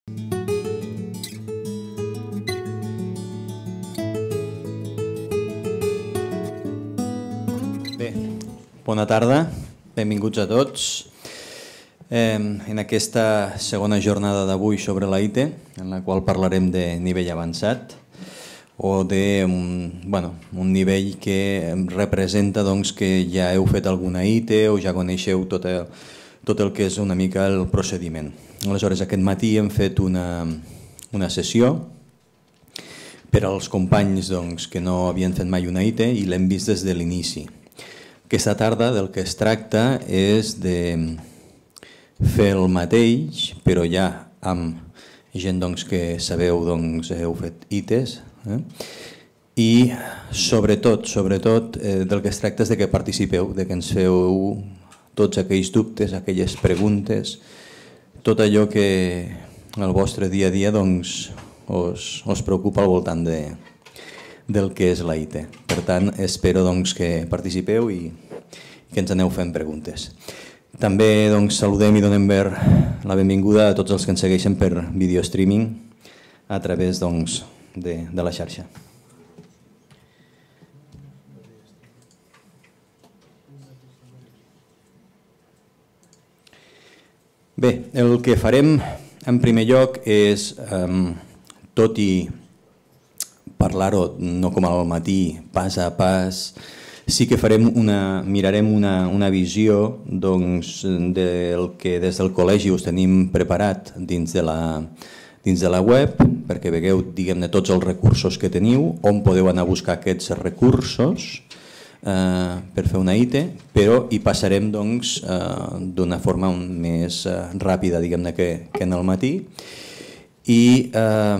Bé, bona tarda, benvinguts a tots. En aquesta segona jornada d'avui sobre la IT, en la qual parlarem de nivell avançat, o un nivell que representa que ja heu fet alguna IT o ja coneixeu tot el que és una mica el procediment. Aleshores, aquest matí hem fet una sessió per als companys que no havien fet mai una IT i l'hem vist des de l'inici. Aquesta tarda del que es tracta és de fer el mateix, però ja amb gent que sabeu, heu fet ITs, i sobretot del que es tracta és de que participeu, de que ens feu tots aquells dubtes, aquelles preguntes, tot allò que el vostre dia a dia us preocupa al voltant del que és la IT. Per tant, espero que participeu i que ens aneu fent preguntes. També saludem i donem la benvinguda a tots els que ens segueixen per video streaming a través de la xarxa. Bé, el que farem en primer lloc és, tot i parlar-ho no com al matí, pas a pas, sí que mirarem una visió del que des del col·legi us tenim preparat dins de la web, perquè vegueu tots els recursos que teniu, on podeu anar a buscar aquests recursos per fer una IT, però hi passarem d'una forma més ràpida que en el matí, i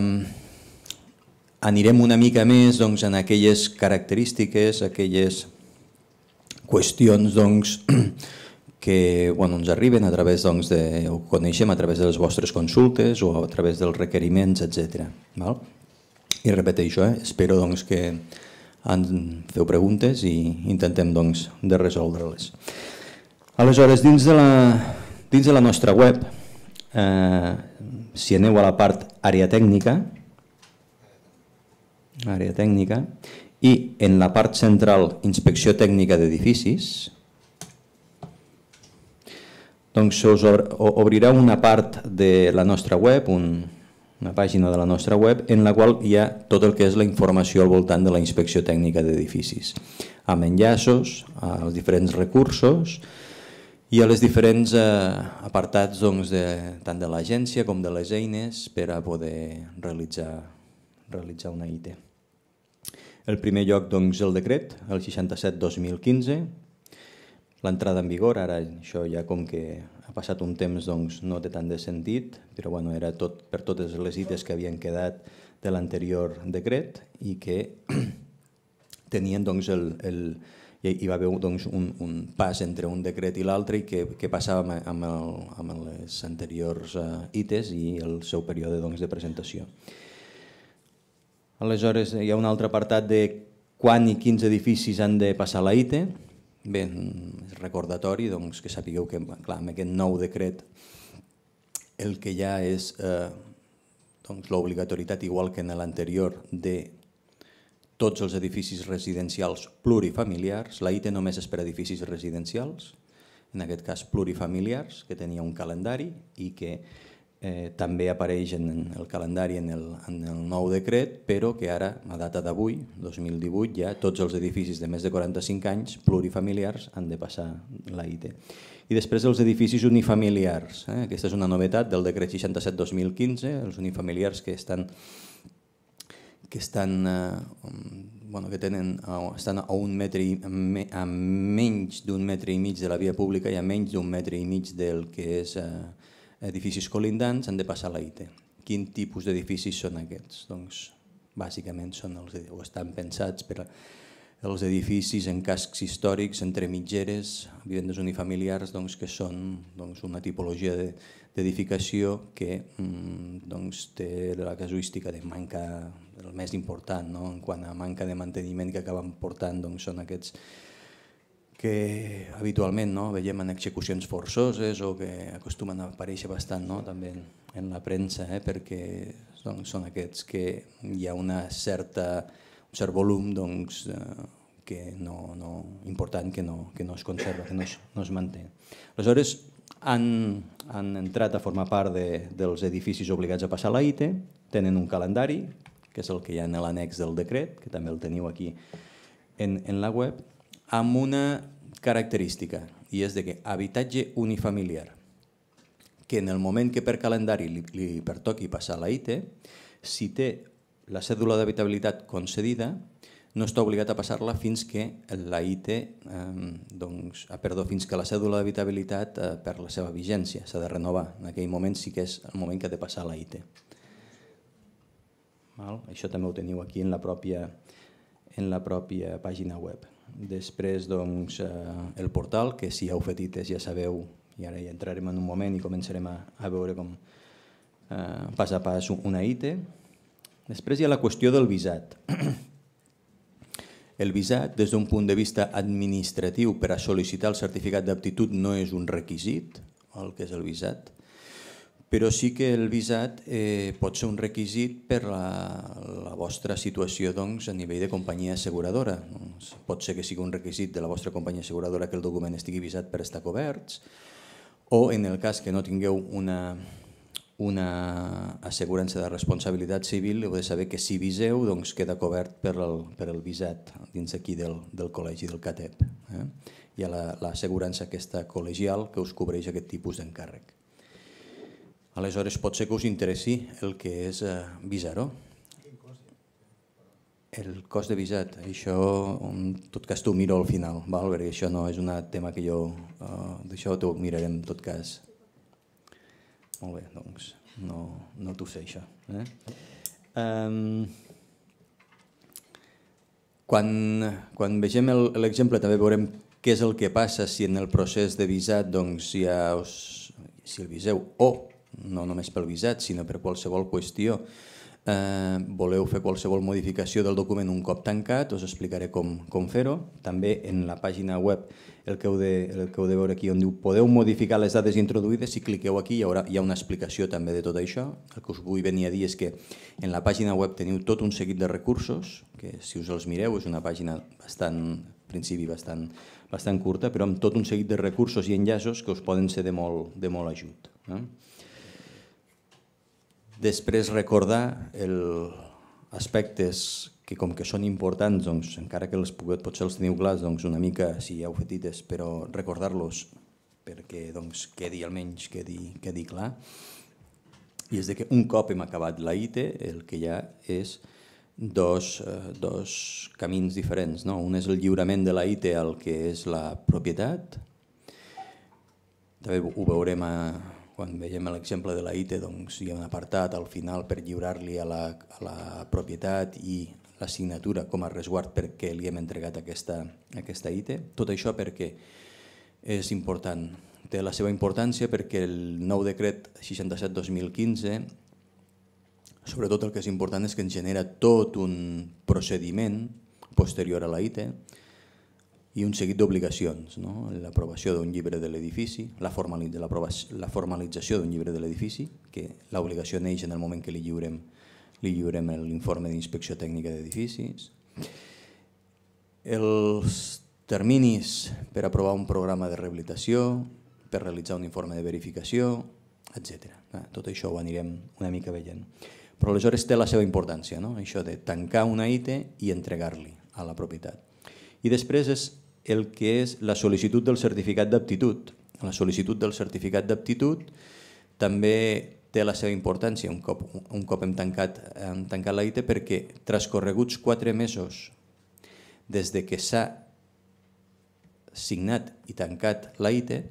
anirem una mica més en aquelles característiques, aquelles qüestions que ens arriben a través o coneixem a través de les vostres consultes o a través dels requeriments, etc. I repeteixo, espero que en feu preguntes i intentem de resoldre-les. Aleshores, dins de la nostra web, si aneu a la part àrea tècnica, i en la part central inspecció tècnica d'edificis, us obrirà una part de la nostra web, una pàgina de la nostra web, en la qual hi ha tot el que és la informació al voltant de la inspecció tècnica d'edificis, amb enllaços als diferents recursos i a les diferents apartats tant de l'agència com de les eines per a poder realitzar una IT. El primer lloc és el decret, el 67-2015, l'entrada en vigor. Ara això ja com que ha passat un temps no té tant de sentit, però era per totes les ITs que havien quedat de l'anterior decret i que tenien hi va haver un pas entre un decret i l'altre i què passava amb les anteriors ITs i el seu període de presentació. Aleshores, hi ha un altre apartat de quan i quins edificis han de passar la IT. Bé, és recordatori que sapigueu que amb aquest nou decret el que hi ha és l'obligatorietat, igual que en l'anterior, de tots els edificis residencials plurifamiliars. La IT només és per a edificis residencials, en aquest cas plurifamiliars, que tenia un calendari i que també apareix en el calendari en el nou decret, però que ara, a data d'avui, 2018, ja tots els edificis de més de 45 anys plurifamiliars han de passar la IT. I després els edificis unifamiliars. Aquesta és una novetat del decret 67-2015, els unifamiliars que estan a menys d'un metre i mig de la via pública i a menys d'un metre i mig del que és edificis colindants, han de passar la IT. Quin tipus d'edificis són aquests? Bàsicament estan pensats per als edificis en cascs històrics, entre mitgeres, vivendes unifamiliars, que són una tipologia d'edificació que té la casuística de manca, el més important en quant a manca de manteniment que acaben portant són aquests que habitualment veiem en execucions forçoses o que acostumen a aparèixer bastant també en la premsa, perquè són aquests que hi ha un cert volum important que no es conserva, que no es manté. Aleshores, han entrat a formar part dels edificis obligats a passar a la ITE, tenen un calendari, que és el que hi ha en l'annex del decret, que també el teniu aquí en la web, amb una característica, i és que habitatge unifamiliar, que en el moment que per calendari li pertoqui passar a la ITE, si té la cèdula d'habitabilitat concedida, no està obligat a passar-la fins que la ITE, fins que la cèdula d'habitabilitat perd la seva vigència, s'ha de renovar. En aquell moment sí que és el moment que ha de passar a la ITE. Això també ho teniu aquí en la pròpia pàgina web. Després, el portal, que si heu fet ITES ja sabeu, i ara hi entrarem en un moment i començarem a veure com pas a pas una ITE. Després hi ha la qüestió del visat. El visat, des d'un punt de vista administratiu, per a sol·licitar el certificat d'aptitud no és un requisit, el que és el visat, però sí que el visat pot ser un requisit per la vostra situació a nivell de companyia asseguradora. Pot ser que sigui un requisit de la vostra companyia asseguradora que el document estigui visat per estar coberts, o en el cas que no tingueu una assegurança de responsabilitat civil, heu de saber que si viseu queda cobert per el visat dins aquí del col·legi del CATEP. Hi ha l'assegurança aquesta col·legial que us cobreix aquest tipus d'encàrrec. Aleshores, pot ser que us interessi el que és visar-ho. El cost de visat, això en tot cas t'ho miro al final, perquè això no és un tema que jo... D'això t'ho mirarem en tot cas. Molt bé, doncs no t'ho sé això. Quan vegem l'exemple també veurem què és el que passa si en el procés de visat si el viseu o no només pel visat sinó per qualsevol qüestió voleu fer qualsevol modificació del document un cop tancat, us explicaré com fer-ho. També en la pàgina web el que heu de veure aquí on diu podeu modificar les dades introduïdes, si cliqueu aquí hi ha una explicació també de tot això. El que us vull venir a dir és que en la pàgina web teniu tot un seguit de recursos que si us els mireu és una pàgina bastant curta, però amb tot un seguit de recursos i enllaços que us poden ser de molt ajut. Després recordar aspectes que com que són importants, encara que potser els teniu clars una mica si ja heu fet ITES, però recordar-los perquè almenys quedi clar. I és que un cop hem acabat la ITE el que hi ha és dos camins diferents. Un és el lliurament de la ITE al que és la propietat. També ho veurem quan veiem l'exemple de la ITE, hi ha un apartat al final per lliurar-li a la propietat i la signatura com a resguard perquè li hem entregat aquesta ITE. Tot això perquè és important. Té la seva importància perquè el nou decret 67/2015, sobretot el que és important és que ens genera tot un procediment posterior a la ITE i un seguit d'obligacions, l'aprovació d'un llibre de l'edifici, la formalització d'un llibre de l'edifici, que l'obligació neix en el moment que li lliurem l'informe d'inspecció tècnica d'edificis, els terminis per aprovar un programa de rehabilitació, per realitzar un informe de verificació, etc. Tot això ho anirem una mica veient. Però aleshores té la seva importància, això de tancar una ITE i entregar-li a la propietat. I després és el que és la sol·licitud del certificat d'aptitud. La sol·licitud del certificat d'aptitud també té la seva importància un cop hem tancat la ITE perquè transcorreguts 4 mesos des que s'ha signat i tancat la ITE,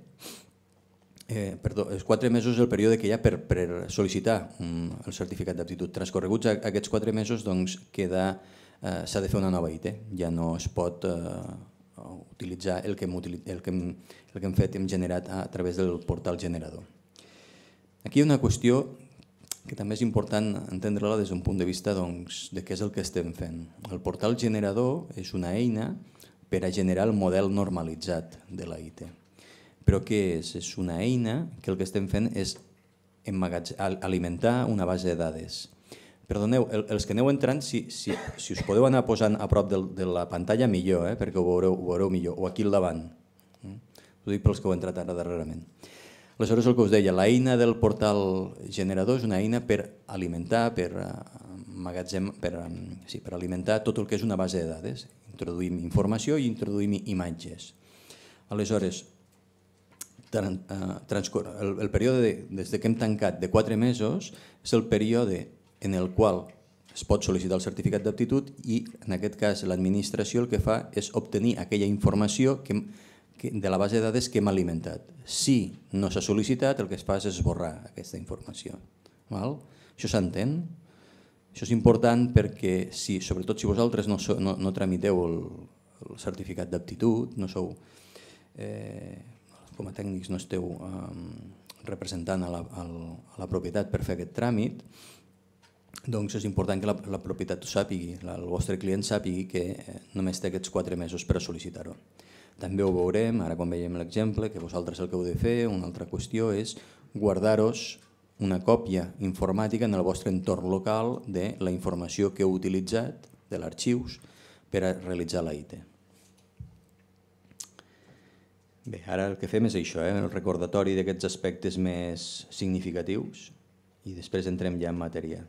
els 4 mesos és el període que hi ha per sol·licitar el certificat d'aptitud. Transcorreguts aquests 4 mesos s'ha de fer una nova ITE, ja no es pot utilitzar el que hem fet, hem generat a través del portal generador. Aquí hi ha una qüestió que també és important entendre-la des d'un punt de vista de què és el que estem fent. El portal generador és una eina per a generar el model normalitzat de la IT. Però què és? És una eina que el que estem fent és alimentar una base de dades. Perdoneu, els que aneu entrant, si us podeu anar posant a prop de la pantalla, millor, perquè ho veureu millor, o aquí al davant. Ho dic pels que heu entrat ara darrerament. Aleshores, el que us deia, l'eina del portal generador és una eina per alimentar, per alimentar tot el que és una base de dades. Introduïm informació i introduïm imatges. Aleshores, el període des que hem tancat de 4 mesos és el període en el qual es pot sol·licitar el certificat d'aptitud i en aquest cas l'administració el que fa és obtenir aquella informació de la base de dades que hem alimentat. Si no s'ha sol·licitat, el que es fa és esborrar aquesta informació. Això s'entén? Això és important perquè, sobretot si vosaltres no tramiteu el certificat d'aptitud, no sou, com a tècnics no esteu representant a la propietat per fer aquest tràmit, doncs és important que la propietat ho sàpigui, el vostre client sàpigui que només té aquests 4 mesos per a sol·licitar-ho. També ho veurem, ara quan veiem l'exemple, que vosaltres el que heu de fer, una altra qüestió és guardar-vos una còpia informàtica en el vostre entorn local de la informació que heu utilitzat, de l'arxius, per a realitzar la IT. Bé, ara el que fem és això, el recordatori d'aquests aspectes més significatius i després entrem ja en matèria.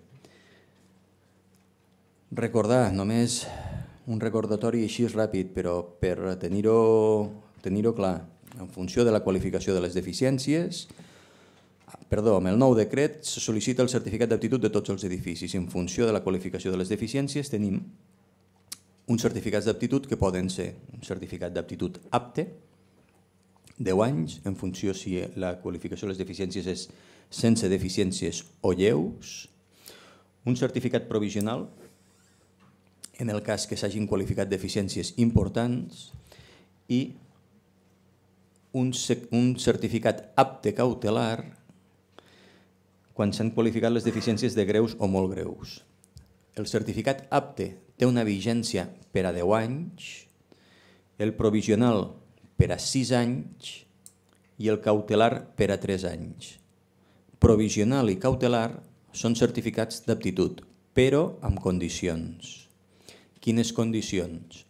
Recordar, només un recordatori així ràpid, però per tenir-ho clar, en funció de la qualificació de les deficiències, amb el nou decret se sol·licita el certificat d'aptitud de tots els edificis. En funció de la qualificació de les deficiències tenim uns certificats d'aptitud que poden ser un certificat d'aptitud apte, 10 anys, en funció si la qualificació de les deficiències és sense deficiències o lleus, un certificat provisional, en el cas que s'hagin qualificat deficiències importants, i un certificat apte cautelar quan s'han qualificat les deficiències de greus o molt greus. El certificat apte té una vigència per a 10 anys, el provisional per a 6 anys i el cautelar per a 3 anys. Provisional i cautelar són certificats d'aptitud, però amb condicions. Quines condicions?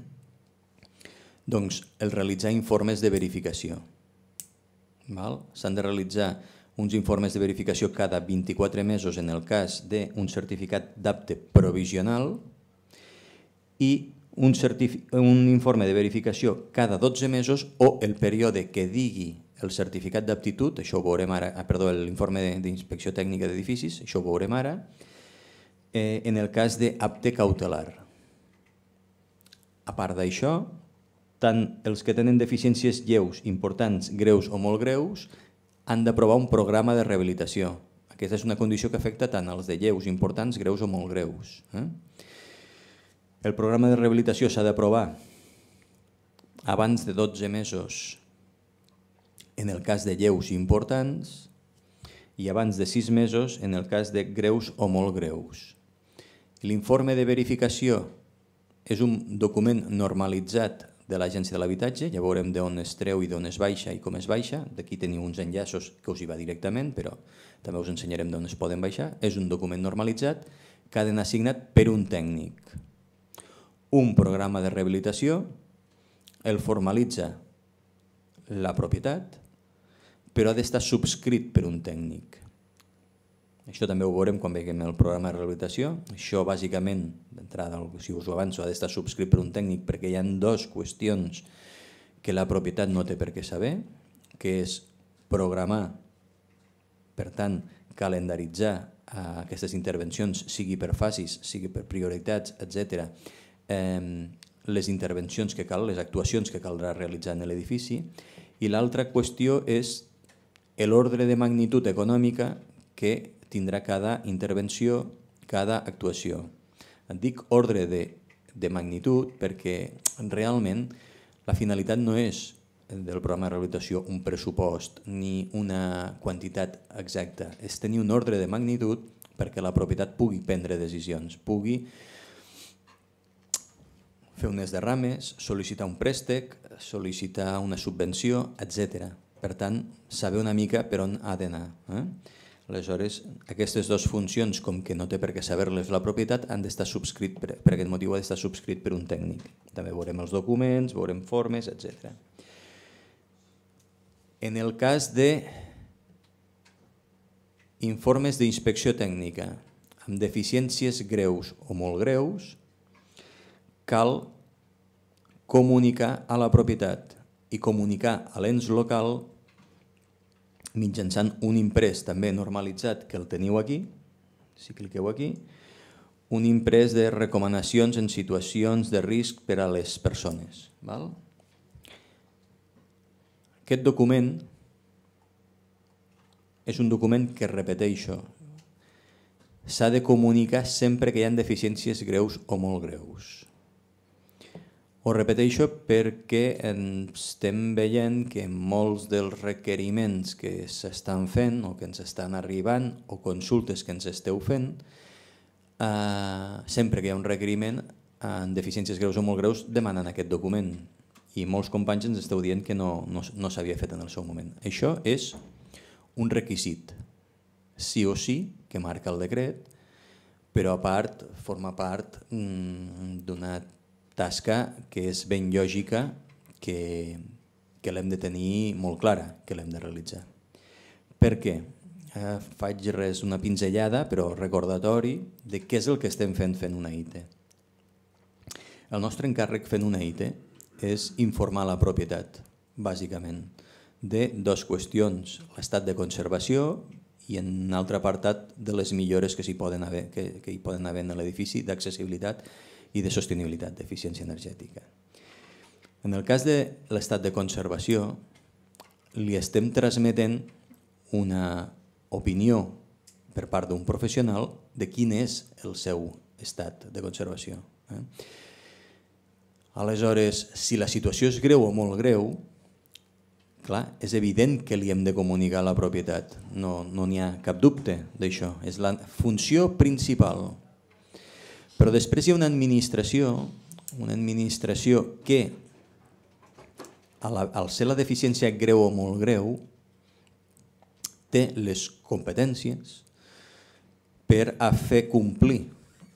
Doncs el realitzar informes de verificació. S'han de realitzar uns informes de verificació cada 24 mesos en el cas d'un certificat d'apte provisional i un informe de verificació cada 12 mesos o el període que digui el certificat d'aptitud, això ho veurem ara, l'informe d'inspecció tècnica d'edificis, això ho veurem ara, en el cas d'apte cautelar. A part d'això, tant els que tenen deficiències lleus, importants, greus o molt greus, han d'aprovar un programa de rehabilitació. Aquesta és una condició que afecta tant als de lleus, importants, greus o molt greus. El programa de rehabilitació s'ha d'aprovar abans de 12 mesos en el cas de lleus i importants i abans de 6 mesos en el cas de greus o molt greus. L'informe de verificació és un document normalitzat de l'Agència de l'Habitatge, ja veurem d'on es treu i d'on es baixa i com es baixa. D'aquí teniu uns enllaços que us hi va directament, però també us ensenyarem d'on es poden baixar. És un document normalitzat que ha d'anar signat per un tècnic. Un programa de rehabilitació el formalitza la propietat, però ha d'estar subscrit per un tècnic. Això també ho veurem quan veiem el programa de rehabilitació. Això bàsicament, d'entrada, si us ho avanço, ha d'estar subscrit per un tècnic perquè hi ha 2 qüestions que la propietat no té per què saber, que és programar, per tant, calendaritzar aquestes intervencions, sigui per fases, sigui per prioritats, etc. Les intervencions que cal, les actuacions que caldrà realitzar en l'edifici. I l'altra qüestió és l'ordre de magnitud econòmica que tindrà cada intervenció, cada actuació. Et dic ordre de magnitud perquè realment la finalitat no és del programa de rehabilitació un pressupost ni una quantitat exacta, és tenir un ordre de magnitud perquè la propietat pugui prendre decisions, pugui fer unes derrames, sol·licitar un préstec, sol·licitar una subvenció, etc. Per tant, saber una mica per on ha d'anar. Aleshores, aquestes dues funcions, com que no té per què saber-les la propietat, han d'estar subscrit, per aquest motiu ha d'estar subscrit per un tècnic. També veurem els documents, veurem formes, etc. En el cas d'informes d'inspecció tècnica amb deficiències greus o molt greus, cal comunicar a la propietat i comunicar a l'ens local mitjançant un imprès també normalitzat, que el teniu aquí, si cliqueu aquí, un imprès de recomanacions en situacions de risc per a les persones. Aquest document és un document que, repeteixo, s'ha de comunicar sempre que hi ha deficiències greus o molt greus. Ho repeteixo perquè estem veient que molts dels requeriments que s'estan fent o que ens estan arribant o consultes que ens esteu fent, sempre que hi ha un requeriment en deficiències greus o molt greus demanen aquest document i molts companys ens esteu dient que no s'havia fet en el seu moment. Això és un requisit, sí o sí, que marca el decret, però a part forma part d'una tasca que és ben lògica, que l'hem de tenir molt clara, que l'hem de realitzar. Per què? Faig una pinzellada, però recordatori, de què és el que estem fent una IT. El nostre encàrrec fent una IT és informar la propietat, bàsicament, de dues qüestions, l'estat de conservació i en un altre apartat de les millores que hi poden haver en l'edifici d'accessibilitat i de sostenibilitat, d'eficiència energètica. En el cas de l'estat de conservació, li estem transmetent una opinió per part d'un professional de quin és el seu estat de conservació. Aleshores, si la situació és greu o molt greu, clar, és evident que li hem de comunicar a la propietat, no n'hi ha cap dubte d'això, és la funció principal. Però després hi ha una administració que, al ser la deficiència greu o molt greu, té les competències per a fer complir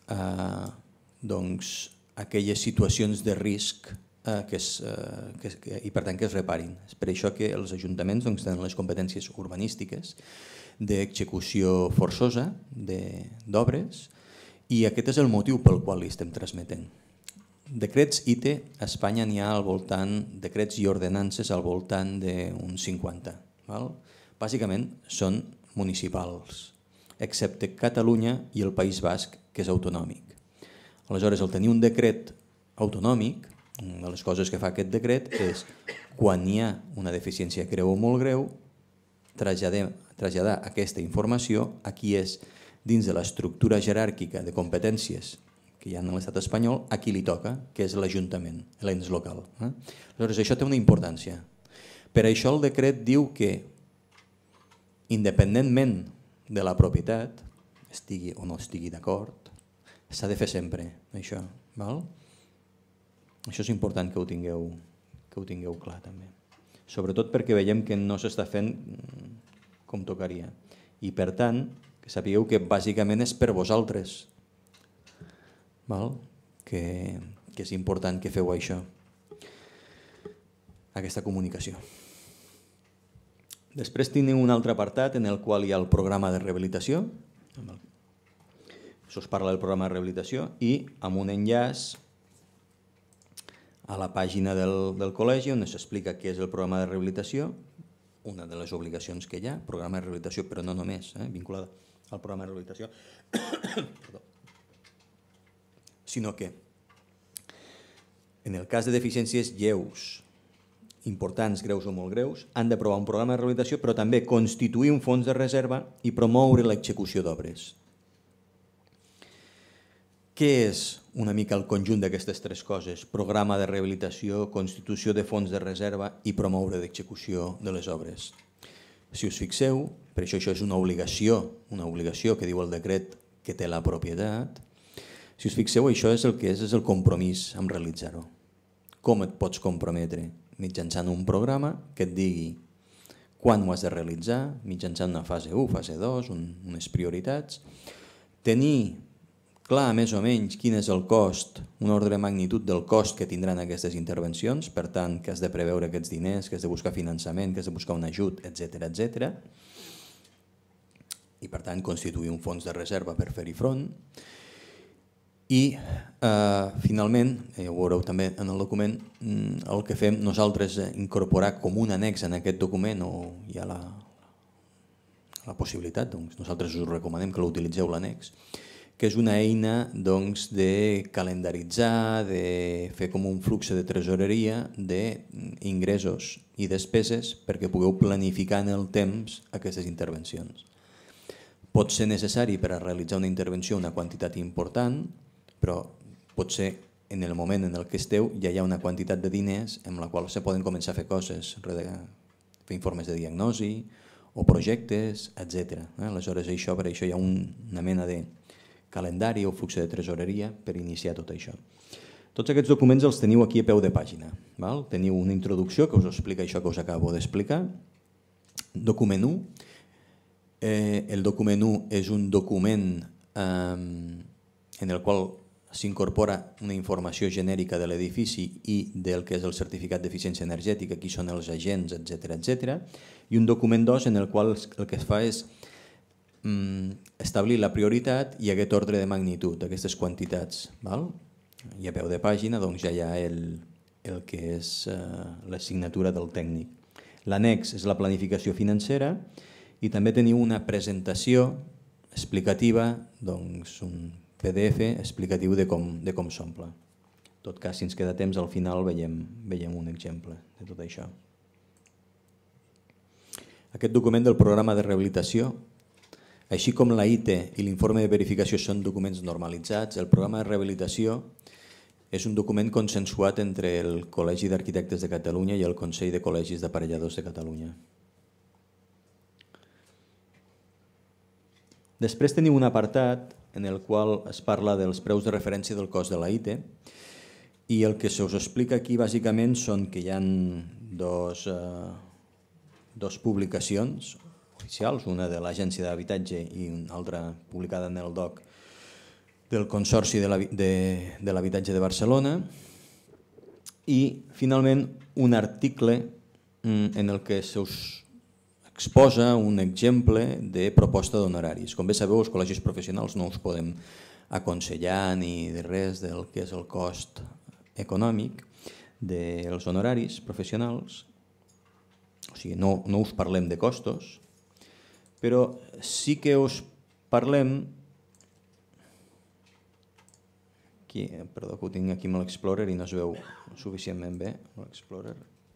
aquelles situacions de risc i per tant que es reparin. És per això que els ajuntaments tenen les competències urbanístiques d'execució forçosa d'obres i aquest és el motiu pel qual li estem transmetent. Decrets IT a Espanya n'hi ha al voltant, decrets i ordenances al voltant d'uns 50. Bàsicament són municipals, excepte Catalunya i el País Basc, que és autonòmic. Aleshores, el tenir un decret autonòmic, una de les coses que fa aquest decret és, quan hi ha una deficiència greu o molt greu, traslladar aquesta informació a qui és dins de l'estructura jeràrquica de competències que hi ha en l'estat espanyol, a qui li toca, que és l'Ajuntament, l'ens local. Aleshores, això té una importància. Per això el decret diu que, independentment de la propietat, estigui o no estigui d'acord, s'ha de fer sempre, això. Això és important que ho tingueu clar també. Sobretot perquè veiem que no s'està fent com tocaria. I per tant, que sapigueu que bàsicament és per vosaltres, que és important que feu això, aquesta comunicació. Després teniu un altre apartat en el qual hi ha el programa de rehabilitació. Us parla del programa de rehabilitació i amb un enllaç a la pàgina del col·legi on s'explica què és el programa de rehabilitació, una de les obligacions que hi ha, programa de rehabilitació, però no només, vinculada al programa de rehabilitació, sinó que en el cas de deficiències lleus, importants, greus o molt greus, han d'aprovar un programa de rehabilitació, però també constituir un fons de reserva i promoure l'execució d'obres. Què és una mica el conjunt d'aquestes tres coses? Programa de rehabilitació, constitució de fons de reserva i promoure l'execució de les obres. Si us fixeu, per això és una obligació que diu el decret que té la propietat, Si us fixeu, això és el que és el compromís amb realitzar-ho. Com et pots comprometre? Mitjançant un programa que et digui quan ho has de realitzar, mitjançant una fase 1, fase 2, unes prioritats, tenir clar més o menys quin és el cost, un ordre de magnitud del cost que tindran aquestes intervencions, per tant que has de preveure aquests diners, que has de buscar finançament, que has de buscar un ajut, etc. I per tant constituir un fons de reserva per fer-hi front. I finalment, ho veureu també en el document, el que fem nosaltres és incorporar com un annex en aquest document, o hi ha la possibilitat, doncs nosaltres us recomanem que l'utilitzeu l'annex, que és una eina de calendaritzar, de fer com un flux de tresoreria d'ingressos i despeses perquè pugueu planificar en el temps aquestes intervencions. Pot ser necessari per a realitzar una intervenció una quantitat important, però pot ser en el moment en què esteu ja hi ha una quantitat de diners amb la qual se poden començar a fer coses, fer informes de diagnosi o projectes, etc. Aleshores per això hi ha una mena de calendari o flux de tresoreria per iniciar tot això. Tots aquests documents els teniu aquí a peu de pàgina. Teniu una introducció que us explica això que us acabo d'explicar. Document 1. El document 1 és un document en el qual s'incorpora una informació genèrica de l'edifici i del que és el certificat d'eficiència energètica, qui són els agents, etc. I un document 2 en el qual el que es fa és establir la prioritat i aquest ordre de magnitud, aquestes quantitats. I a peu de pàgina ja hi ha el que és la signatura del tècnic. L'annex és la planificació financera i també teniu una presentació explicativa, un PDF explicatiu de com s'omple. En tot cas, si ens queda temps, al final veiem un exemple de tot això. Aquest document del programa de rehabilitació, així com la IT i l'informe de verificació són documents normalitzats, el programa de rehabilitació és un document consensuat entre el Col·legi d'Arquitectes de Catalunya i el Consell de Col·legis d'Aparelladors de Catalunya. Després teniu un apartat en el qual es parla dels preus de referència del cost de la IT i el que se us explica aquí bàsicament són que hi ha dos publicacions oficials, una de l'Agència d'Habitatge i una altra publicada en el DOC del Consorci de l'Habitatge de Barcelona i finalment un article en el que se us exposa un exemple de proposta d'honoraris. Com bé sabeu, els col·legis professionals no us podem aconsellar ni de res del que és el cost econòmic dels honoraris professionals, o sigui, no us parlem de costos, però sí que us parlem, perdó que ho tinc aquí amb l'Explorer i no es veu suficientment bé l'Explorer.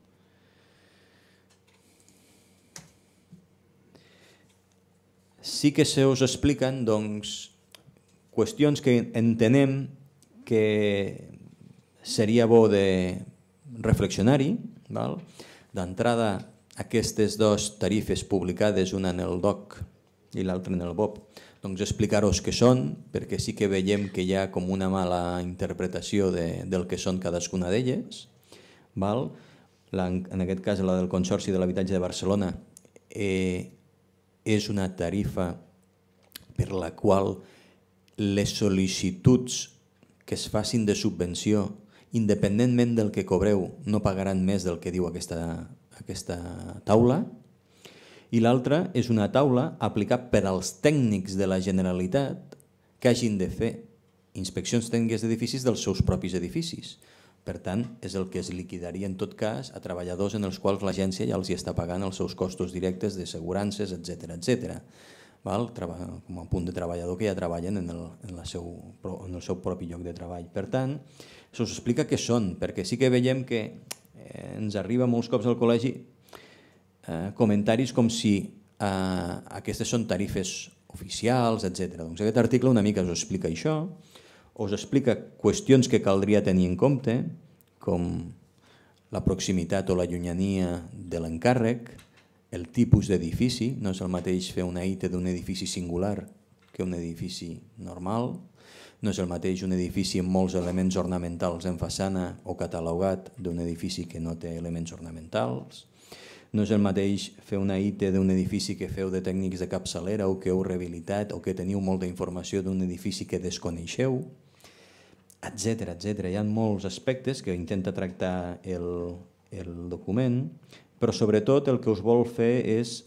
Sí que se us expliquen qüestions que entenem que seria bo de reflexionar-hi. D'entrada, aquestes dues tarifes publicades, una en el DOC i l'altra en el BOP, explicar-vos què són, perquè sí que veiem que hi ha com una mala interpretació del que són cadascuna d'elles. En aquest cas, la del Consorci de l'Habitatge de Barcelona és una tarifa per la qual les sol·licituds que es facin de subvenció, independentment del que cobreu, no pagaran més del que diu aquesta taula. I l'altra és una taula aplicada per als tècnics de la Generalitat que hagin de fer inspeccions tècniques d'edificis dels seus propis edificis. Per tant, és el que es liquidaria en tot cas a treballadors en els quals l'agència ja els està pagant els seus costos directes d'assegurances, etc. Com a punt de treballador que ja treballen en el seu propi lloc de treball. Per tant, s'us explica què són, perquè sí que veiem que ens arriba molts cops al col·legi comentaris com si aquestes són tarifes oficials, etc. Doncs aquest article una mica us explica això, us explica qüestions que caldria tenir en compte, com la proximitat o la llunyania de l'encàrrec, el tipus d'edifici, no és el mateix fer una IT d'un edifici singular que un edifici normal, no és el mateix un edifici amb molts elements ornamentals en façana o catalogat d'un edifici que no té elements ornamentals, no és el mateix fer una IT d'un edifici que feu de tècnics de capçalera o que heu rehabilitat o que teniu molta informació d'un edifici que desconeixeu, etc. Hi ha molts aspectes que intenta tractar el document, però sobretot el que us vol fer és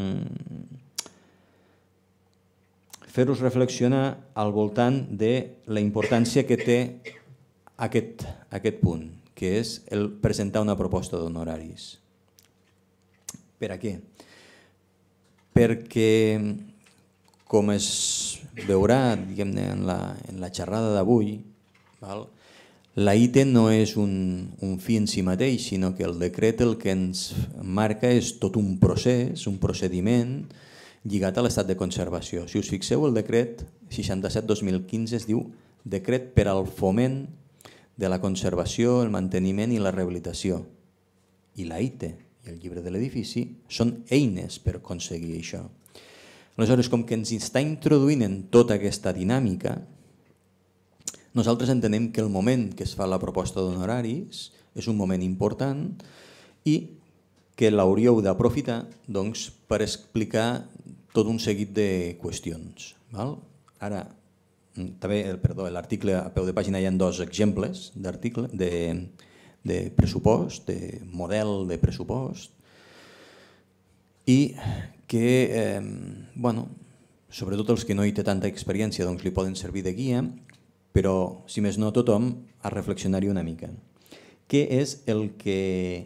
fer-vos reflexionar al voltant de la importància que té aquest punt, que és el presentar una proposta d'honoraris. Per a què? Perquè, com es veurà en la xerrada d'avui, la IT no és un fi en si mateix, sinó que el decret el que ens marca és tot un procés, un procediment lligat a l'estat de conservació. Si us fixeu, el decret 67-2015 es diu Decret per al foment de la conservació, el manteniment i la rehabilitació. I la IT i el llibre de l'edifici són eines per aconseguir això. Aleshores, com que ens està introduint en tota aquesta dinàmica, nosaltres entenem que el moment que es fa la proposta d'honoraris és un moment important i que l'hauríeu d'aprofitar per explicar tot un seguit de qüestions. Ara, també, a l'article a peu de pàgina hi ha dos exemples d'article de pressupost, de model de pressupost, i que, sobretot els que no hi té tanta experiència, li poden servir de guia, però, si més no, tothom a reflexionar-hi una mica. Què és el que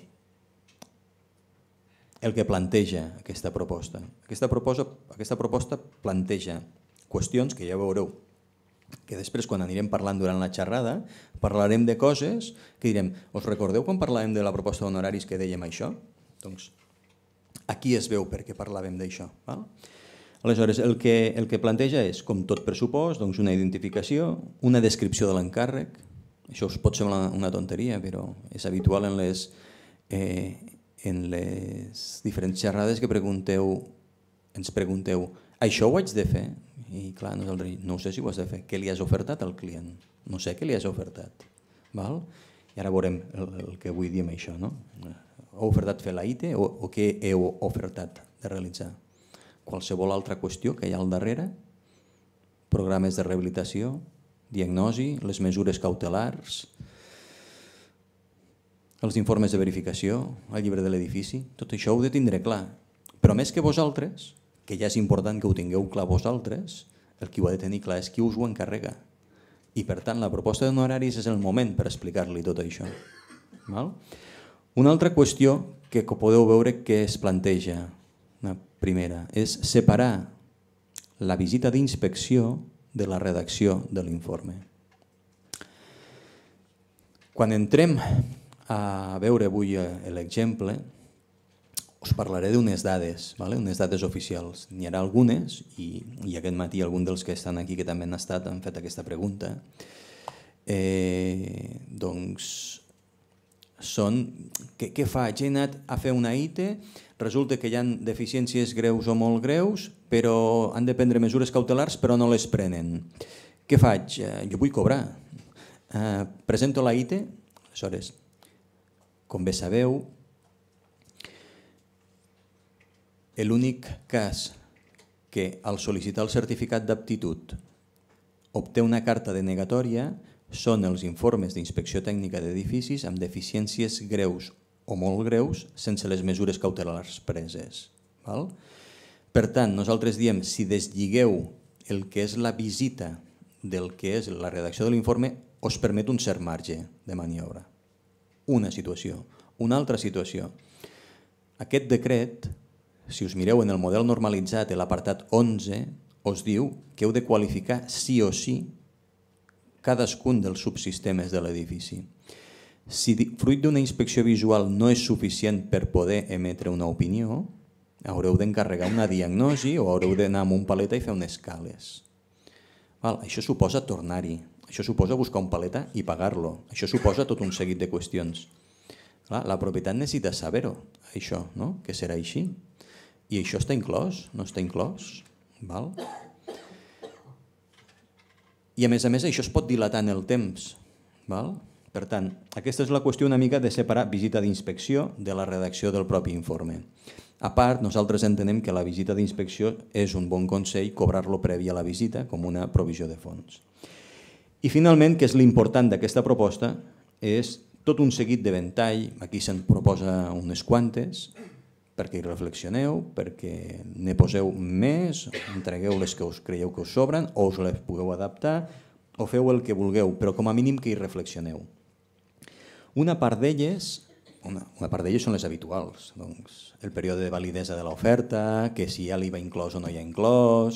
planteja aquesta proposta? Aquesta proposta planteja qüestions que ja veureu, que després, quan anirem parlant durant la xerrada, parlarem de coses que direm, us recordeu quan parlàvem de la proposta d'honoraris que dèiem això? Doncs aquí es veu per què parlàvem d'això. Aleshores, el que planteja és, com tot pressupost, una identificació, una descripció de l'encàrrec. Això us pot semblar una tonteria, però és habitual en les diferents xerrades que ens pregunteu això ho haig de fer? I clar, nosaltres no sé si ho has de fer. Què li has ofertat al client? No sé què li has ofertat. I ara veurem el que vull dir amb això. Heu ofertat fer la IT o què heu ofertat de realitzar? Qualsevol altra qüestió que hi ha al darrere, programes de rehabilitació, diagnosi, les mesures cautelars, els informes de verificació, el llibre de l'edifici, tot això ho he de tindre clar. Però més que vosaltres, que ja és important que ho tingueu clar vosaltres, el qui ho ha de tenir clar és qui us ho encarrega. I per tant, la proposta d'honoraris és el moment per explicar-li tot això. Una altra qüestió que podeu veure que es planteja, una primera, és separar la visita d'inspecció de la redacció de l'informe. Quan entrem a veure avui l'exemple, us parlaré d'unes dades, unes dades oficials. N'hi haurà algunes, i aquest matí algun dels que estan aquí que també han fet aquesta pregunta, són què faig? He anat a fer una IT, resulta que hi ha deficiències greus o molt greus, però han de prendre mesures cautelars però no les prenen. Què faig? Jo vull cobrar. Presento la IT, aleshores, com bé sabeu, l'únic cas que al sol·licitar el certificat d'aptitud obté una carta denegatòria són els informes d'inspecció tècnica d'edificis amb deficiències greus o molt greus sense les mesures cautelars preses. Per tant, nosaltres diem, si deslligeu el que és la visita del que és la redacció de l'informe, us permet un cert marge de maniobra. Una situació. Una altra situació. Aquest decret, si us mireu en el model normalitzat, l'apartat 11, us diu que heu de qualificar sí o sí cadascun dels subsistemes de l'edifici. Si fruit d'una inspecció visual no és suficient per poder emetre una opinió, haureu d'encarregar una diagnosi o haureu d'anar amb un paleta i fer unes escales. Això suposa tornar-hi, això suposa buscar un paleta i pagar-lo, això suposa tot un seguit de qüestions. La propietat necessita saber-ho, això, que serà així. I això està inclòs? No està inclòs? I a més això es pot dilatar en el temps. Val? Per tant, aquesta és la qüestió una mica de separar visita d'inspecció de la redacció del propi informe. A part, nosaltres entenem que la visita d'inspecció és un bon consell cobrar-lo previ a la visita com una provisió de fons. I finalment, que és l'important d'aquesta proposta, és tot un seguit de ventall, aquí se'n proposa unes quantes, perquè hi reflexioneu, perquè ne poseu més, entregueu les que us creieu que us sobren, o us les pugueu adaptar, o feu el que vulgueu, però com a mínim que hi reflexioneu. Una part d'elles són les habituals, doncs, el període de validesa de l'oferta, que si ja l'IVA inclòs o no hi ha inclòs,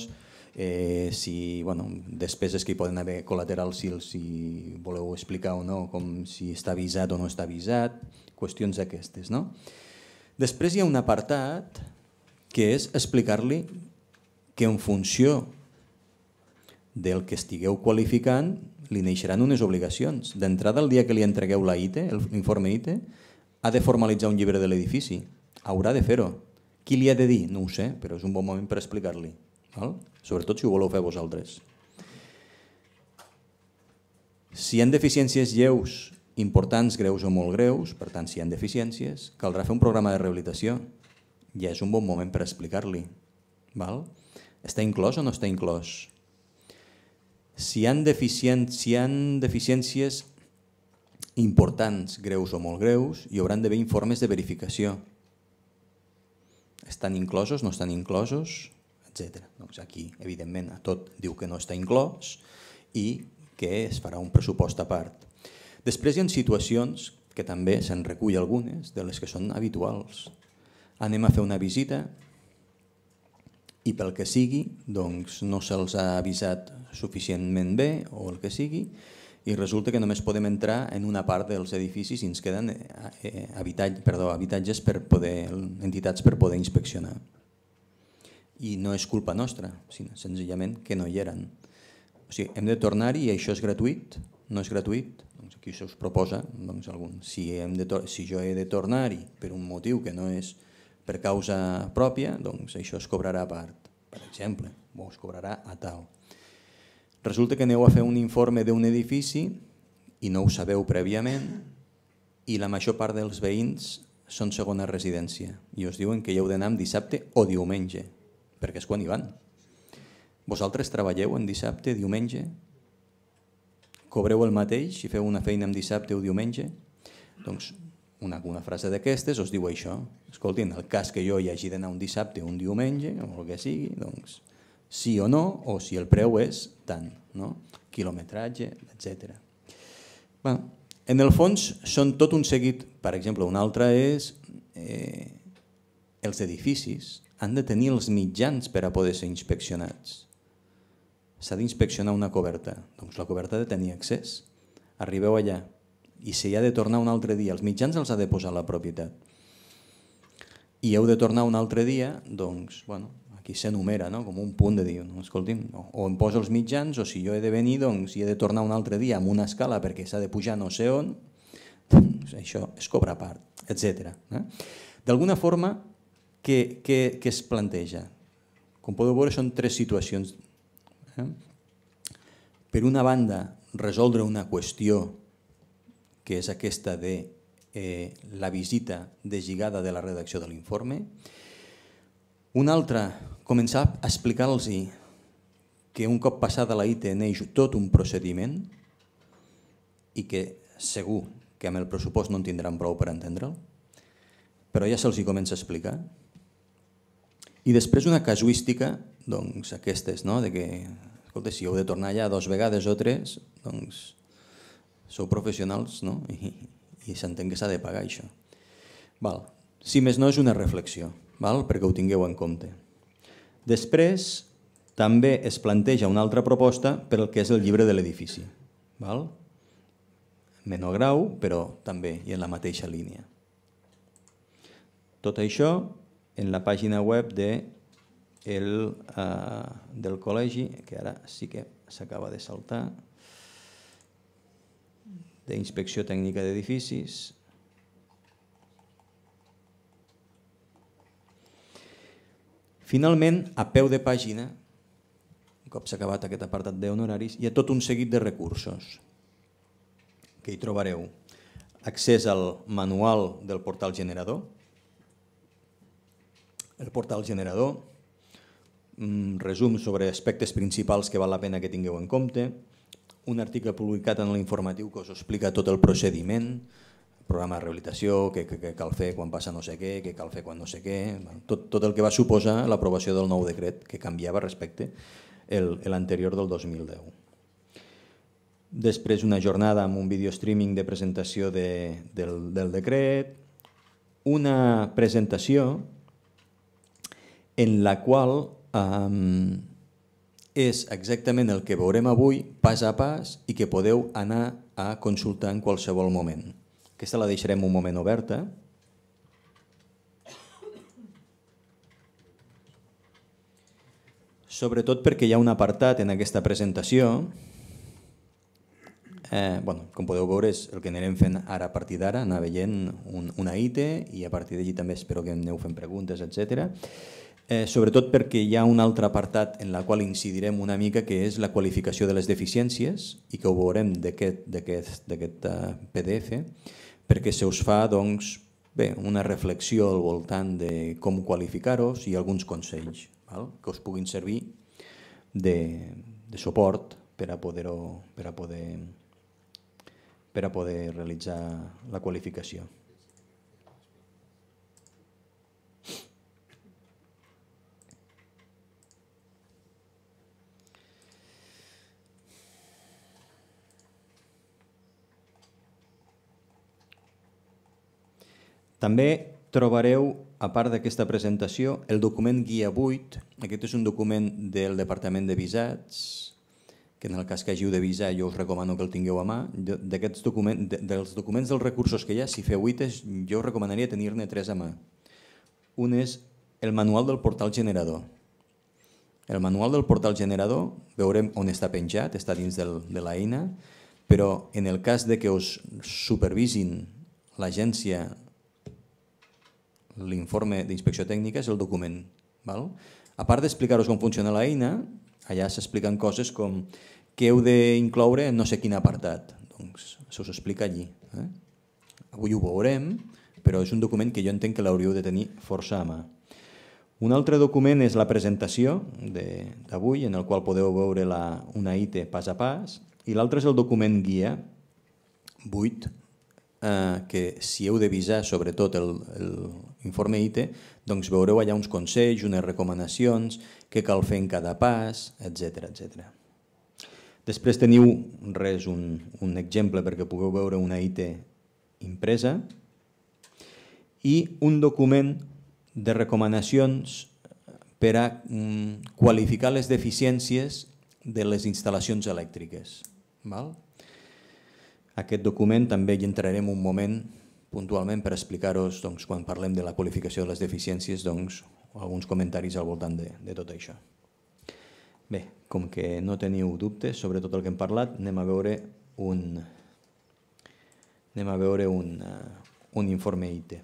despeses que hi poden haver col·laterals si voleu explicar o no, com si està avisat o no està avisat, qüestions d'aquestes. Després hi ha un apartat que és explicar-li que en funció del que estigueu qualificant li neixeran unes obligacions. D'entrada, el dia que li entregueu la ITE, l'informe ITE, ha de formalitzar un llibre de l'edifici. Haurà de fer-ho. Qui li ha de dir? No ho sé, però és un bon moment per explicar-li. Sobretot si ho voleu fer vosaltres. Si hi ha deficiències lleus, importants, greus o molt greus, per tant, si hi ha deficiències, caldrà fer un programa de rehabilitació. Ja és un bon moment per explicar-li. Està inclòs o no està inclòs? Si hi ha deficiències importants, greus o molt greus, hi hauran d'haver informes de verificació. Estan inclosos, no estan inclosos, etc. Doncs aquí, evidentment, a tot diu que no està inclòs i que es farà un pressupost a part. Després hi ha situacions, que també se'n recull algunes, de les que són habituals. Anem a fer una visita i pel que sigui doncs no se'ls ha avisat suficientment bé o el que sigui i resulta que només podem entrar en una part dels edificis i ens queden habitatges per poder, entitats per poder inspeccionar. I no és culpa nostra, sinó senzillament que no hi eren. O sigui, hem de tornar-hi i això és gratuït? No és gratuït? Doncs aquí se us proposa si jo he de tornar-hi per un motiu que no és per causa pròpia, doncs això es cobrarà a part, per exemple, o es cobrarà a tal. Resulta que aneu a fer un informe d'un edifici i no ho sabeu prèviament i la major part dels veïns són segona residència i us diuen que hi heu d'anar en dissabte o diumenge, perquè és quan hi van. Vosaltres treballeu en dissabte, diumenge? Cobreu el mateix si feu una feina en dissabte o diumenge? Doncs una frase d'aquestes us diu això. Escolti, en el cas que jo hi hagi d'anar un dissabte o un diumenge, o el que sigui, doncs sí o no, o si el preu és tant, quilometratge, etc. En el fons són tot un seguit, per exemple, un altre és els edificis han de tenir els mitjans per a poder ser inspeccionats. S'ha d'inspeccionar una coberta, doncs la coberta ha de tenir accés. Arribeu allà i si hi ha de tornar un altre dia, els mitjans els ha de posar la propietat. I heu de tornar un altre dia, doncs, aquí s'enumera com un punt de dir, escolti'm, o em poso els mitjans o si jo he de venir, doncs, si he de tornar un altre dia amb una escala perquè s'ha de pujar no sé on, doncs això es cobra a part, etc. D'alguna forma, què es planteja? Com podeu veure, són tres situacions. Per una banda, resoldre una qüestió que és aquesta de la visita deslligada de la redacció de l'informe. Una altra, començar a explicar-los que un cop passada la ITE neix tot un procediment i que segur que amb el pressupost no en tindran prou per entendre'l, però ja se'ls comença a explicar. I després una casuística, doncs aquestes, de que, escolta, si heu de tornar allà 2 vegades o 3, doncs sou professionals i s'entén que s'ha de pagar això. Si més no és una reflexió, perquè ho tingueu en compte. Després també es planteja una altra proposta per al que és el llibre de l'edifici. Menor grau, però també i en la mateixa línia. Tot això en la pàgina web del col·legi, que ara sí que s'acaba de saltar, d'Inspecció Tècnica d'Edificis. Finalment, a peu de pàgina, un cop s'ha acabat aquest apartat d'honoraris, hi ha tot un seguit de recursos que hi trobareu. Accés al manual del portal generador. El portal generador, resum sobre aspectes principals que val la pena que tingueu en compte, un article publicat en l'informatiu que us explica tot el procediment, programa de rehabilitació, què cal fer quan passa no sé què cal fer quan no sé què, tot el que va suposar l'aprovació del nou decret que canviava respecte a l'anterior del 2010. Després una jornada amb un video streaming de presentació del decret, una presentació en la qual és exactament el que veurem avui pas a pas i que podeu anar a consultar en qualsevol moment. Aquesta la deixarem un moment oberta. Sobretot perquè hi ha un apartat en aquesta presentació, com podeu veure és el que anirem fent ara a partir d'ara, anar veient una IT i a partir d'allí també espero que aneu fent preguntes, etc. Sobretot perquè hi ha un altre apartat en la qual incidirem una mica que és la qualificació de les deficiències i que ho veurem d'aquest PDF perquè se us fa una reflexió al voltant de com qualificar-los i alguns consells que us puguin servir de suport per a poder realitzar la qualificació. També trobareu, a part d'aquesta presentació, el document Guia 8. Aquest és un document del Departament de Visats, que en el cas que hàgiu de visar jo us recomano que el tingueu a mà. Dels documents dels recursos que hi ha, si feu ITES, jo us recomanaria tenir-ne 3 a mà. Un és el manual del portal generador. El manual del portal generador veurem on està penjat, està dins de l'eina, però en el cas de que us supervisin l'agència l'informe d'inspecció tècnica és el document. A part d'explicar-vos com funciona l'eina, allà s'expliquen coses com què heu d'incloure en no sé quin apartat. Doncs se us explica allí. Avui ho veurem, però és un document que jo entenc que l'hauríeu de tenir força a mà. Un altre document és la presentació d'avui, en el qual podeu veure una IT pas a pas, i l'altre és el document guia 8, que si heu de visar sobretot l'informe IT, doncs veureu allà uns consells, unes recomanacions, què cal fer en cada pas, etc. Després teniu un exemple perquè pugueu veure una IT impresa i un document de recomanacions per a qualificar les deficiències de les instal·lacions elèctriques. Aquest document també hi entrarem un moment puntualment per explicar-vos, quan parlem de la qualificació de les deficiències, alguns comentaris al voltant de tot això. Bé, com que no teniu dubtes sobre tot el que hem parlat, anem a veure un informe IT.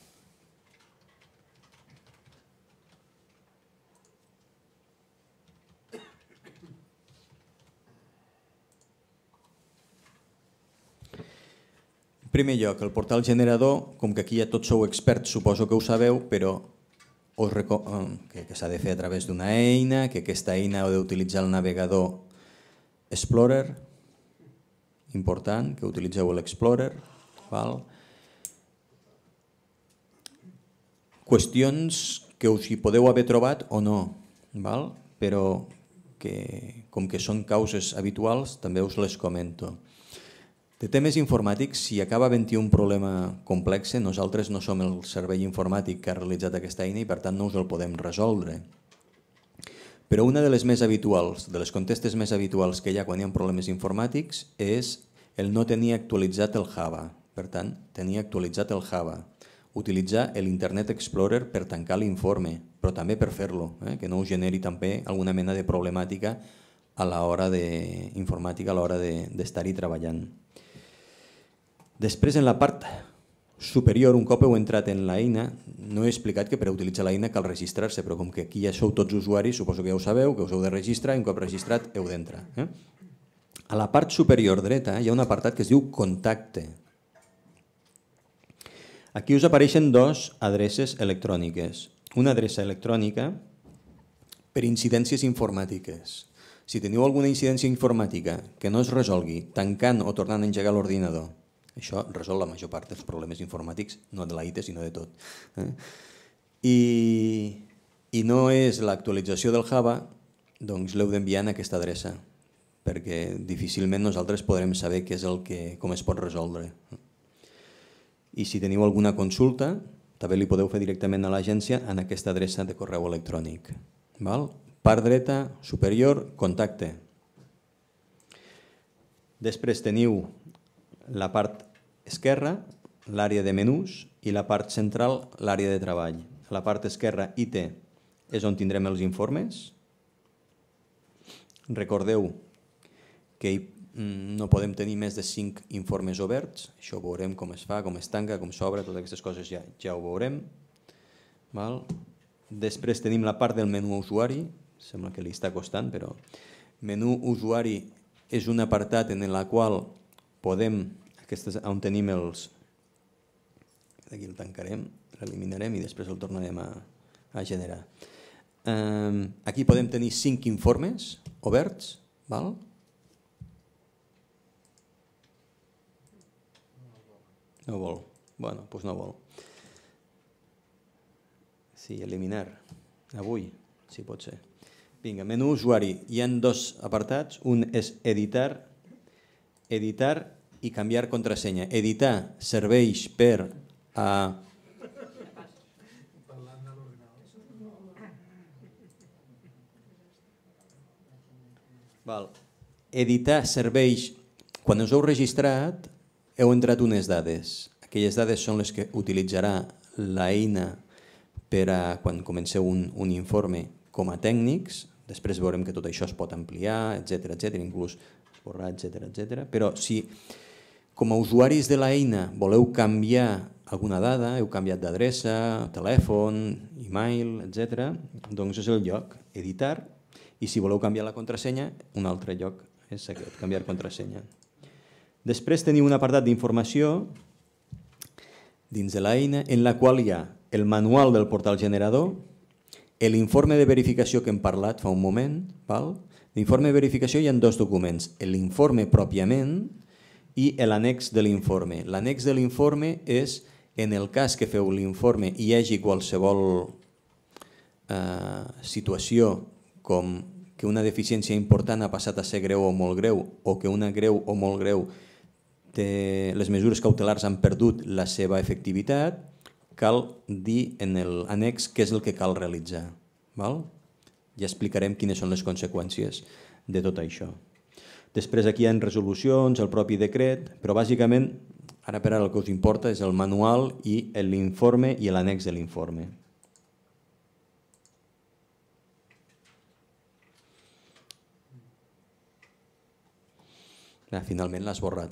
En primer lloc, el portal generador, com que aquí ja tots sou experts, suposo que ho sabeu, però que s'ha de fer a través d'una eina, que aquesta eina heu d'utilitzar el navegador Explorer, important que utilitzeu l'Explorer. Qüestions que us hi podeu haver trobat o no, però que com que són causes habituals també us les comento. De temes informàtics, si acaba havent-hi un problema complex, nosaltres no som el servei informàtic que ha realitzat aquesta eina i per tant no us el podem resoldre. Però una de les més habituals, de les contestes més habituals que hi ha quan hi ha problemes informàtics és el no tenir actualitzat el Java. Per tant, tenir actualitzat el Java. Utilitzar l'Internet Explorer per tancar l'informe, però també per fer-lo, que no us generi també alguna mena de problemàtica a l'hora d'informàtica, a l'hora d'estar-hi treballant. Després, en la part superior, un cop heu entrat en l'eina, no he explicat que per utilitzar l'eina cal registrar-se, però com que aquí ja sou tots usuaris, suposo que ja ho sabeu, que us heu de registrar i un cop registrat heu d'entrar. A la part superior dreta hi ha un apartat que es diu Contacte. Aquí us apareixen dues adreces electròniques. Una adreça electrònica per incidències informàtiques. Si teniu alguna incidència informàtica que no es resolgui tancant o tornant a engegar l'ordinador, això resol la major part dels problemes informàtics, no de la IT, sinó de tot. I no és l'actualització del Java, doncs l'heu d'enviar en aquesta adreça, perquè difícilment nosaltres podrem saber com es pot resoldre. I si teniu alguna consulta, també li podeu fer directament a l'agència en aquesta adreça de correu electrònic. Part dreta, superior, contacte. Després teniu la part esquerra, l'àrea de menús, i la part central, l'àrea de treball. A la part esquerra, IT, és on tindrem els informes. Recordeu que no podem tenir més de 5 informes oberts. Això ho veurem com es fa, com es tanca, com s'obre, totes aquestes coses ja ho veurem. Després tenim la part del menú usuari. Sembla que li està costant, però menú usuari és un apartat en el qual podem, aquest és on tenim els... Aquí el tancarem, l'eliminarem i després el tornarem a generar. Aquí podem tenir 5 informes oberts. No vol. Bueno, doncs no vol. Sí, eliminar. Avui, si pot ser. Vinga, menú usuari. Hi ha dos apartats. Un és editar i canviar contrasenya. Editar serveix per editar serveix quan us heu registrat, heu entrat unes dades. Aquelles dades són les que utilitzarà l'eina per a quan comenceu un informe com a tècnics. Després veurem que tot això es pot ampliar, etc., inclús esborrar, etc. Però si com a usuaris de l'eina voleu canviar alguna dada, heu canviat d'adreça, telèfon, e-mail, etc., doncs és el lloc, editar, i si voleu canviar la contrasenya, un altre lloc és aquest, canviar contrasenya. Després teniu un apartat d'informació dins de l'eina en la qual hi ha el manual del portal generador, l'informe de verificació que hem parlat fa un moment. L'informe de verificació hi ha dos documents, l'informe pròpiament i l'annex de l'informe. L'annex de l'informe és en el cas que feu l'informe i hi hagi qualsevol situació com que una deficiència important ha passat a ser greu o molt greu, o que una greu o molt greu les mesures cautelars han perdut la seva efectivitat, cal dir en l'annex què és el que cal realitzar. Ja explicarem quines són les conseqüències de tot això. Després aquí hi ha resolucions, el propi decret, però bàsicament, ara per ara el que us importa és el manual i l'informe i l'annex de l'informe. Finalment l'ha esborrat.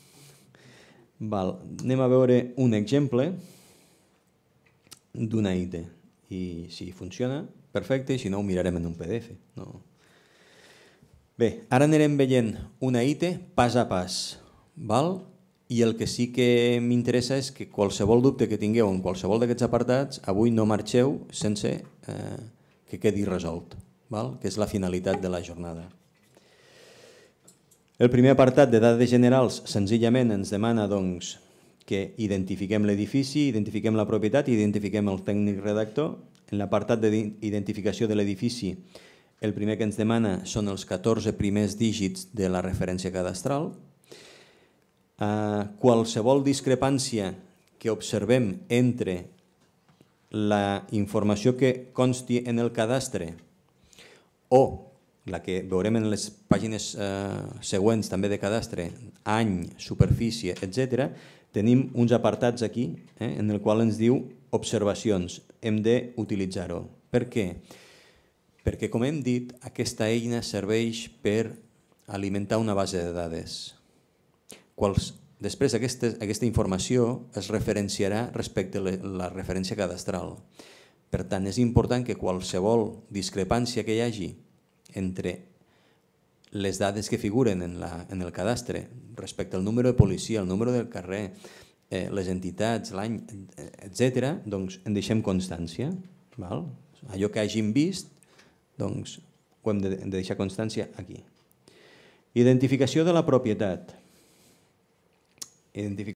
Anem a veure un exemple d'una IT i si funciona, perfecte, i si no ho mirarem en un PDF. Bé, ara anirem veient una IT pas a pas, i el que sí que m'interessa és que qualsevol dubte que tingueu en qualsevol d'aquests apartats, avui no marxeu sense que quedi resolt, que és la finalitat de la jornada. El primer apartat de dades generals senzillament ens demana que identifiquem l'edifici, identifiquem la propietat i identifiquem el tècnic redactor. En l'apartat d'identificació de l'edifici, el primer que ens demana són els 14 primers dígits de la referència cadastral. Qualsevol discrepància que observem entre la informació que consti en el cadastre o la que veurem en les pàgines següents també de cadastre, any, superfície, etc., tenim uns apartats aquí en el qual ens diu observacions. Hem d'utilitzar-ho. Per què? Perquè, com hem dit, aquesta eina serveix per alimentar una base de dades. Després aquesta informació es referenciarà respecte a la referència cadastral. Per tant, és important que qualsevol discrepància que hi hagi entre les dades que figuren en el cadastre respecte al número de policia, el número del carrer, les entitats, l'any, etc., doncs en deixem constància. Allò que hàgim vist, doncs ho hem de deixar constància aquí. Identificació de la propietat.